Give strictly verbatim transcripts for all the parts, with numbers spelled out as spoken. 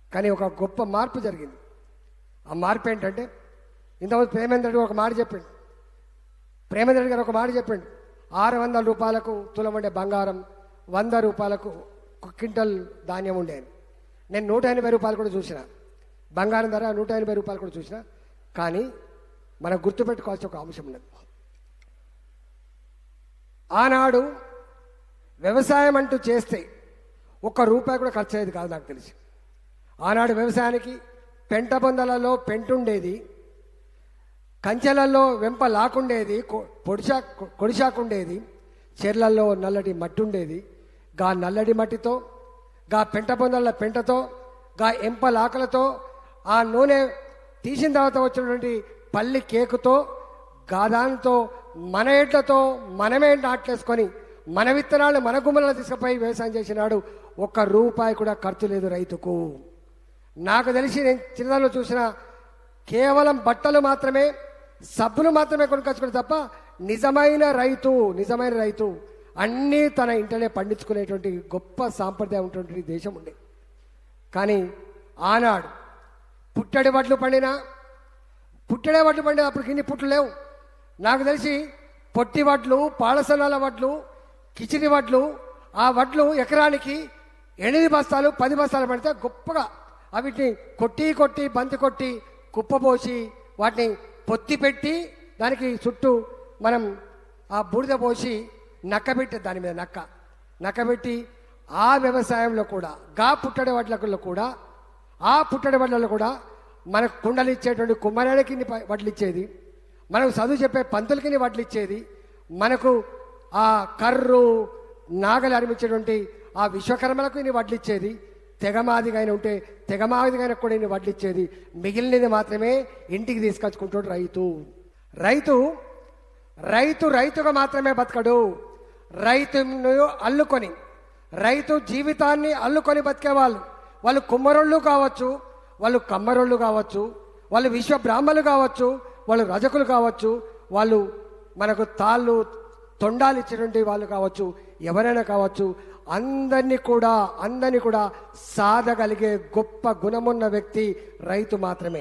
కానీ ఒక గొప్ప మార్పు జరిగింది. ఆ మార్పు ఏంటంటే, ఇంతకుముందు ప్రేమేంద్ర రెడ్డి ఒక మాట చెప్పిండు ప్రేమేంద్ర రెడ్డి గారు ఒక మాట చెప్పిండు ఆరు వందల రూపాయలకు తులం ఉండే బంగారం, వంద రూపాయలకు క్వింటల్ ధాన్యం ఉండేది. నేను నూట ఎనభై రూపాయలు కూడా చూసిన, బంగారం ధర నూట ఎనభై రూపాయలు కూడా చూసిన. కానీ మనం గుర్తుపెట్టుకోవాల్సిన ఒక అంశం ఉన్నది. ఆనాడు వ్యవసాయం అంటూ చేస్తే ఒక్క రూపాయి కూడా ఖర్చు అయ్యేది కాదు నాకు తెలిసి. ఆనాడు వ్యవసాయానికి పెంట బొందలలో పెంటుండేది, కంచెలలో వెంప లాకుండేది, పొడిశా కొడిశాకుండేది, చెర్లల్లో నల్లటి మట్టి ఉండేది. గా నల్లటి మట్టితో, గా పెంట బొందల పెంటతో, గా ఎంప లాకలతో, ఆ నూనె తీసిన తర్వాత వచ్చినటువంటి పల్లి కేకుతో, గాదానితో, మన ఎడ్లతో మనమే నాట్లేసుకొని మన విత్తనాలు మన గుమ్మలను తీసుకుపోయి వ్యవసాయం చేసినాడు. ఒక్క రూపాయి కూడా ఖర్చు లేదు రైతుకు. నాకు తెలిసి నేను చిన్నదానిలో చూసిన కేవలం బట్టలు మాత్రమే, సబ్బులు మాత్రమే కొనుకొచ్చుకుని తప్ప నిజమైన రైతు నిజమైన రైతు అన్నీ తన ఇంటనే పండించుకునేటువంటి గొప్ప సాంప్రదాయం ఉన్నటువంటి దేశం ఉండే. కానీ ఆనాడు పుట్టడి వడ్లు పండినా, పుట్టడే వడ్లు పండిన అప్పుడు ఇన్ని పుట్లు లేవు. నాకు తెలిసి పొట్టి వడ్లు, పాలసనాల వడ్లు, కిచిడి వడ్లు, ఆ వడ్లు ఎకరానికి ఎనిమిది బస్తాలు పది బస్తాలు పడితే గొప్పగా వీటిని కొట్టి కొట్టి బంతి కొట్టి కుప్పపోసి వాటిని పొత్తి పెట్టి దానికి చుట్టూ మనం ఆ బూడిద పోసి నక్కబెట్టి, దాని మీద నక్క నక్కబెట్టి ఆ వ్యవసాయంలో కూడా గా పుట్టడి వడ్లకు కూడా ఆ పుట్టడి వడ్లలో కూడా మనకు కుండలు ఇచ్చేటువంటి కుమ్మరానికి వడ్లు ఇచ్చేది, మనకు చదువు చెప్పే పంతులకి వడ్లు ఇచ్చేది, మనకు ఆ కర్రు నాగలి అనిపించేటువంటి ఆ విశ్వకర్మలకు ఇన్ని వడ్లు ఇచ్చేది, తెగమాదిగా ఉంటే తెగమాదిగా కూడా ఇన్ని వడ్లు ఇచ్చేది. మిగిలినది మాత్రమే ఇంటికి తీసుకొచ్చుకుంటాడు రైతు. రైతు రైతు రైతుగా మాత్రమే బతకడు. రైతును అల్లుకొని, రైతు జీవితాన్ని అల్లుకొని బతికేవాళ్ళు, వాళ్ళు కుమ్మరోళ్ళు కావచ్చు, వాళ్ళు కమ్మరోళ్ళు కావచ్చు, వాళ్ళు విశ్వ బ్రాహ్మణులు కావచ్చు, వాళ్ళు రజకులు కావచ్చు, వాళ్ళు మనకు తాళ్ళు తొండాలు ఇచ్చినటువంటి వాళ్ళు కావచ్చు, ఎవరైనా కావచ్చు, అందరినీ కూడా అందరినీ కూడా సాధగలిగే గొప్ప గుణమున్న వ్యక్తి రైతు మాత్రమే.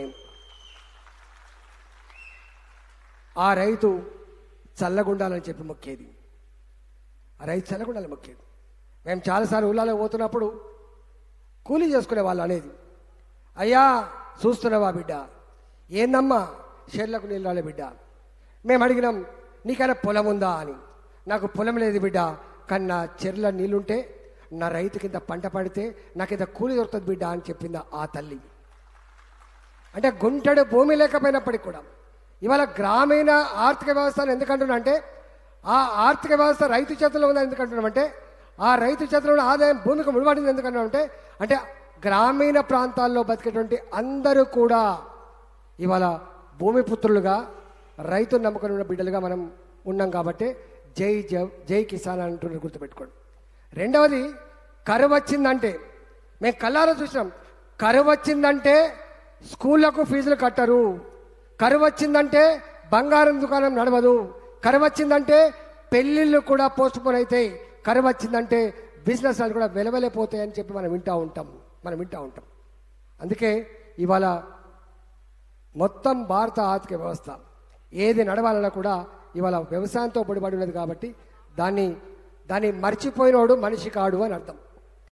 ఆ రైతు చల్లగుండాలని చెప్పి మొక్కేది, ఆ రైతు చల్లగుండాలని మొక్కేది. మేము చాలాసార్లు ఊళ్ళలో పోతున్నప్పుడు కూలీ చేసుకునే వాళ్ళు అనేది, అయ్యా చూస్తున్నావా బిడ్డ, ఏందమ్మా షేర్లకు నీళ్ళు రాలే బిడ్డ. మేము అడిగినాం, నీకైనా పొలం ఉందా అని. నాకు పొలం లేదు బిడ్డ, కానీ నా చెర్ల నీళ్ళుంటే నా రైతు కింద పంట పడితే నాకు ఇంత కూలి దొరుకుతుంది బిడ్డ అని చెప్పింది ఆ తల్లి. అంటే గుంటెడు భూమి లేకపోయినప్పటికి కూడా ఇవాళ గ్రామీణ ఆర్థిక వ్యవస్థను ఎందుకంటున్నా అంటే, ఆ ఆర్థిక వ్యవస్థ రైతు చేతుల్లో ఉందని ఎందుకంటున్నామంటే, ఆ రైతు చేతుల్లో ఉన్న ఆదాయం భూమికి ముడిపడింది ఎందుకంటున్నామంటే, అంటే గ్రామీణ ప్రాంతాల్లో బతికేటువంటి అందరూ కూడా ఇవాళ భూమి పుత్రులుగా రైతును నమ్ముకుని ఉన్న బిడ్డలుగా మనం ఉన్నాం. కాబట్టి జై జై జై కిసాన్ అంటున్నారు, గుర్తుపెట్టుకోండి. రెండవది, కరువు వచ్చిందంటే మేము కళ్ళారా చూసినాం, కరువు వచ్చిందంటే స్కూళ్లకు ఫీజులు కట్టరు, కరువు వచ్చిందంటే బంగారం దుకాణం నడవదు, కరువు వచ్చిందంటే పెళ్ళిళ్ళు కూడా పోస్ట్ పోన్ అవుతాయి, కరువు వచ్చిందంటే బిజినెస్ వాళ్ళు కూడా వెలవెలపోతాయి అని చెప్పి మనం వింటూ ఉంటాం మనం వింటూ ఉంటాం అందుకే ఇవాళ మొత్తం భారత ఆర్థిక వ్యవస్థ ఏది నడవాలన్నా కూడా ఇవాళ వ్యవసాయంతో పొడిపడి ఉన్నది. కాబట్టి దాన్ని దాన్ని మర్చిపోయినోడు మనిషి కాడు అని అర్థం.